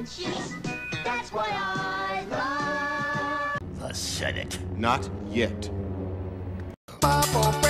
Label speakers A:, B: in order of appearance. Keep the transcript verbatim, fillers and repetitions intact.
A: sheets. That's why I love the Senate.
B: Not yet.
C: Pop,